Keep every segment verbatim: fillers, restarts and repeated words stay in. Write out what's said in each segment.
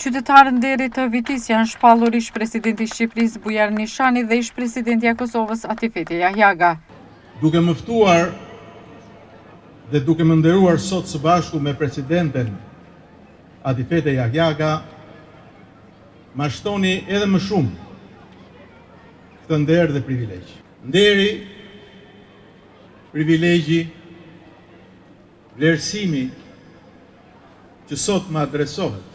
Qytetarë nderit të Vitis janë shpallur ish presidenti i Shqipërisë Bujar Nishani dhe ish presidenti i Kosovës Atifete Jahjaga. Duke më ftuar dhe duke më nderuar sot së bashku me presidenten Atifete Jahjaga, ma shtoni edhe më shumë këtë nder dhe privilegj. Nderi, privilegji, vlerësimi që sot më adresohet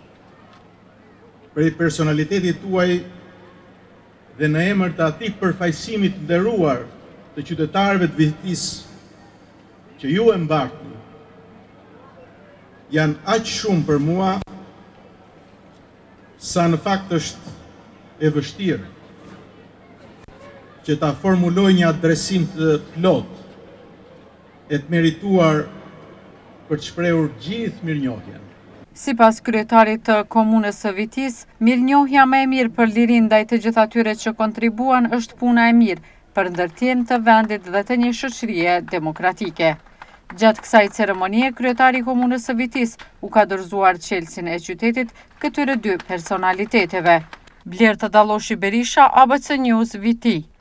për personalitetit tuaj dhe në emër të atij përfaqësimit të nderuar të qytetarëve të Vitis që ju e mbartni, janë aq shumë për mua sa në fakt është e vështirë që ta formuloj një adresim të plot e të merituar për të shprehur gjithë mirënjohjen. Sipas kryetarit të komunës së Vitis, mirënjohja më e mirë për lirinë ndaj të gjithë atyre që kontribuan është puna e mirë për ndërtim të vendit dhe të një shoqërie demokratike. Gjatë kësaj ceremonie, kryetari i komunës së Vitis u ka dorëzuar çelësin e qytetit këtyre dy personaliteteve. Blerta Dalloshi Berisha, A B C News, Viti.